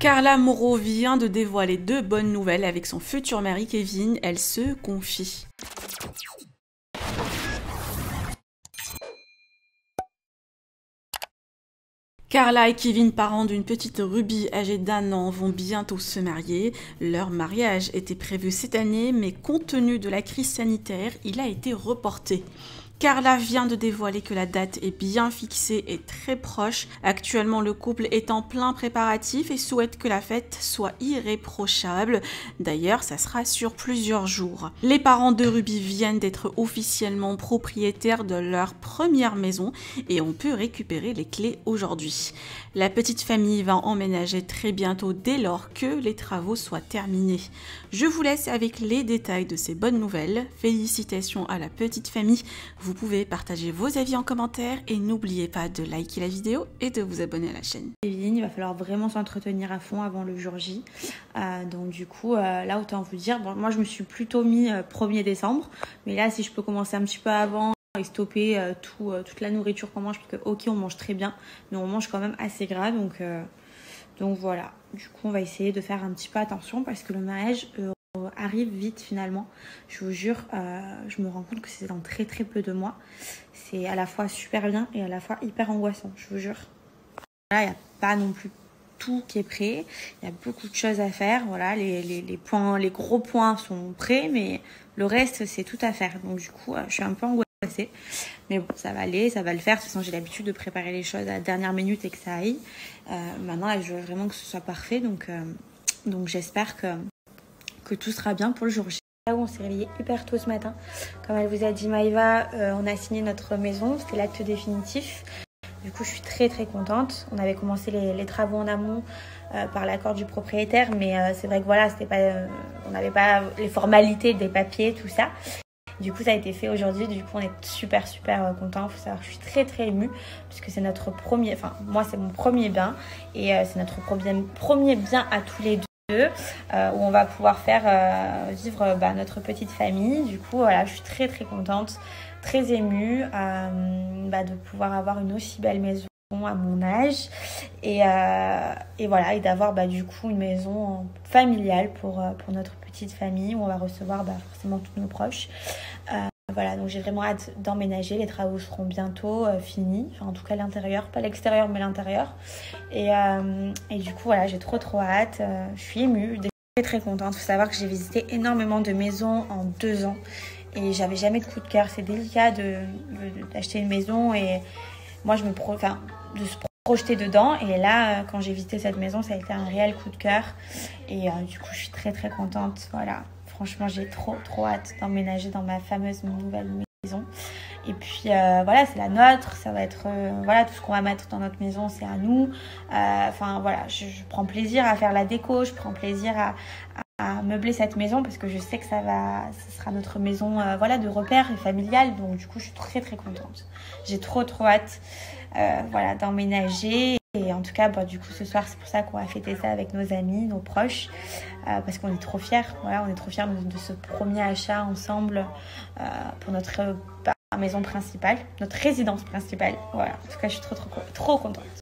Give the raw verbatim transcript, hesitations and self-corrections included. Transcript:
Carla Moreau vient de dévoiler deux bonnes nouvelles avec son futur mari Kevin. Elle se confie. Carla et Kevin, parents d'une petite Ruby âgée d'un an, vont bientôt se marier. Leur mariage était prévu cette année, mais compte tenu de la crise sanitaire, il a été reporté. Carla vient de dévoiler que la date est bien fixée et très proche. Actuellement, le couple est en plein préparatif et souhaite que la fête soit irréprochable. D'ailleurs, ça sera sur plusieurs jours. Les parents de Ruby viennent d'être officiellement propriétaires de leur première maison et on peut récupérer les clés aujourd'hui. La petite famille va emménager très bientôt dès lors que les travaux soient terminés. Je vous laisse avec les détails de ces bonnes nouvelles. Félicitations à la petite famille. Vous pouvez partager vos avis en commentaire et n'oubliez pas de liker la vidéo et de vous abonner à la chaîne. Il va falloir vraiment s'entretenir à fond avant le jour J. Euh, donc du coup, euh, là autant vous dire, bon, moi je me suis plutôt mis euh, premier décembre. Mais là, si je peux commencer un petit peu avant et stopper euh, tout, euh, toute la nourriture qu'on mange, parce que ok, on mange très bien, mais on mange quand même assez gras. Donc, euh, donc voilà, du coup on va essayer de faire un petit peu attention parce que le mariage euh, arrive vite finalement. Je vous jure, euh, je me rends compte que c'est dans très très peu de mois. C'est à la fois super bien et à la fois hyper angoissant, je vous jure. Là, il n'y a pas non plus tout qui est prêt. Il y a beaucoup de choses à faire. Voilà, les, les, les, points, les gros points sont prêts, mais le reste, c'est tout à faire. Donc du coup, je suis un peu angoissée. Mais bon, ça va aller, ça va le faire. De toute façon, j'ai l'habitude de préparer les choses à la dernière minute et que ça aille. Euh, maintenant, là, je veux vraiment que ce soit parfait. Donc, euh, donc j'espère que, que tout sera bien pour le jour J. Là où on s'est réveillé hyper tôt ce matin. Comme elle vous a dit Maïva, euh, on a signé notre maison. C'était l'acte définitif. Du coup, je suis très très contente. On avait commencé les, les travaux en amont euh, par l'accord du propriétaire, mais euh, c'est vrai que voilà, c'était pas, euh, on n'avait pas les formalités des papiers, tout ça. Du coup, ça a été fait aujourd'hui. Du coup, on est super super euh, contents. Il faut savoir que je suis très très émue puisque c'est notre premier, enfin moi c'est mon premier bien et euh, c'est notre premier, premier bien à tous les deux. Euh, où on va pouvoir faire euh, vivre euh, bah, notre petite famille. Du coup, voilà, je suis très très contente, très émue euh, bah, de pouvoir avoir une aussi belle maison à mon âge et, euh, et voilà, et d'avoir bah, du coup une maison familiale pour, euh, pour notre petite famille où on va recevoir bah, forcément tous nos proches. Euh, Voilà, donc j'ai vraiment hâte d'emménager. Les travaux seront bientôt euh, finis. Enfin, en tout cas, l'intérieur. Pas l'extérieur, mais l'intérieur. Et, euh, et du coup, voilà, j'ai trop, trop hâte. Euh, je suis émue. Je suis très, très contente. Il faut savoir que j'ai visité énormément de maisons en deux ans. Et j'avais jamais de coup de cœur. C'est délicat de, de, d'acheter une maison. Et moi, je me pro... enfin, de se projeter dedans. Et là, quand j'ai visité cette maison, ça a été un réel coup de cœur. Et euh, du coup, je suis très, très contente. Voilà. Franchement, j'ai trop, trop hâte d'emménager dans ma fameuse nouvelle maison. Et puis, euh, voilà, c'est la nôtre. Ça va être, euh, voilà, tout ce qu'on va mettre dans notre maison, c'est à nous. Euh, enfin, voilà, je, je prends plaisir à faire la déco. Je prends plaisir à, à meubler cette maison parce que je sais que ça va, ça sera notre maison, euh, voilà, de repère et familiale. Donc, du coup, je suis très, très contente. J'ai trop, trop hâte, euh, voilà, d'emménager. Et en tout cas, bah, du coup, ce soir, c'est pour ça qu'on va fêter ça avec nos amis, nos proches, euh, parce qu'on est trop fiers. Voilà, on est trop fiers de, de ce premier achat ensemble euh, pour notre bah, maison principale, notre résidence principale. Voilà, en tout cas, je suis trop, trop, trop contente.